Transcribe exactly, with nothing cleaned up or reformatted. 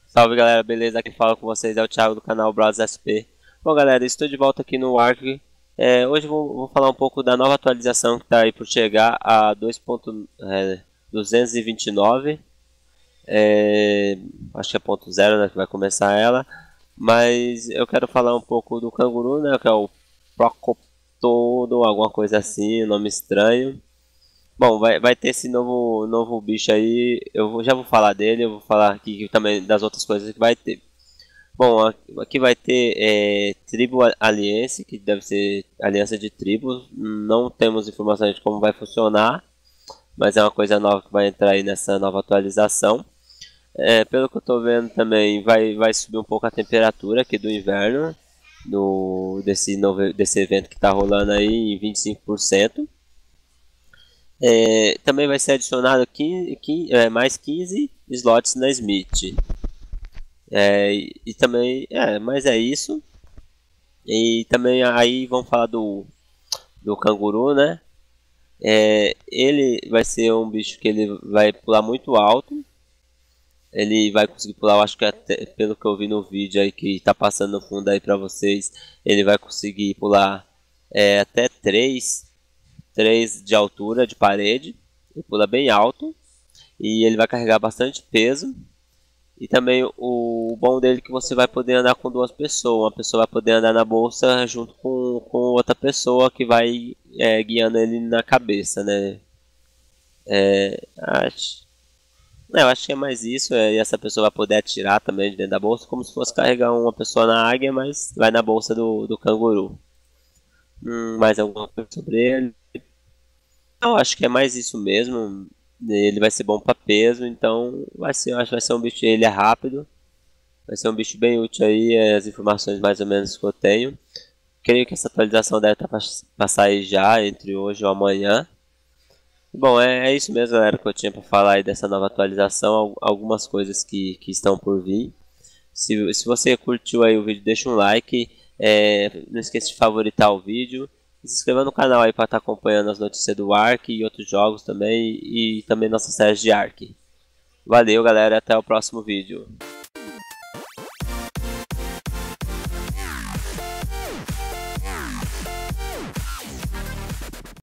Salve galera, beleza? Quem fala com vocês é o Thiago do canal Bros S P. Bom galera, estou de volta aqui no Ark. É, hoje vou, vou falar um pouco da nova atualização que está aí por chegar a dois ponto duzentos e vinte e nove. É, acho que é ponto zero, né, que vai começar ela. Mas eu quero falar um pouco do canguru, né, que é o Procoptodo, alguma coisa assim, nome estranho. Bom, vai, vai ter esse novo, novo bicho aí, eu vou- já vou falar dele, eu vou falar aqui também das outras coisas que vai ter. Bom, a- aqui vai ter é, Tribo Alliance, que deve ser aliança de tribos. Não temos informações de como vai funcionar, mas é uma coisa nova que vai entrar aí nessa nova atualização. É, pelo que eu estou vendo também, vai, vai subir um pouco a temperatura aqui do inverno, do, desse, novo, desse evento que está rolando aí em vinte e cinco por cento. É, também vai ser adicionado quinze, quinze, é, mais quinze slots na Smith. É, e, e também, é, mas é isso. E também aí vamos falar do, do canguru, né? É, ele vai ser um bicho que ele vai pular muito alto. Ele vai conseguir pular, eu acho que até, pelo que eu vi no vídeo aí que tá passando no fundo aí pra vocês, ele vai conseguir pular é, até três três de altura de parede. Ele pula bem alto e ele vai carregar bastante peso. E também o bom dele é que você vai poder andar com duas pessoas. Uma pessoa vai poder andar na bolsa junto com, com outra pessoa que vai é, guiando ele na cabeça, né? É, acho, não, eu acho que é mais isso. É, e essa pessoa vai poder atirar também de dentro da bolsa, como se fosse carregar uma pessoa na águia, mas vai na bolsa do, do canguru. Hum, mais alguma coisa sobre ele? Eu acho que é mais isso mesmo. Ele vai ser bom para peso, então vai ser, eu acho que vai ser um bicho. Ele é rápido, vai ser um bicho bem útil aí. É as informações mais ou menos que eu tenho. Creio que essa atualização deve estar para sair já entre hoje ou amanhã. Bom, é, é isso mesmo, galera, que eu tinha para falar aí dessa nova atualização. Algumas coisas que, que estão por vir. Se, se você curtiu aí o vídeo, deixa um like. É, não esqueça de favoritar o vídeo. E se inscreva no canal aí para estar acompanhando as notícias do Ark e outros jogos também. E também nossas séries de Ark. Valeu, galera. Até o próximo vídeo.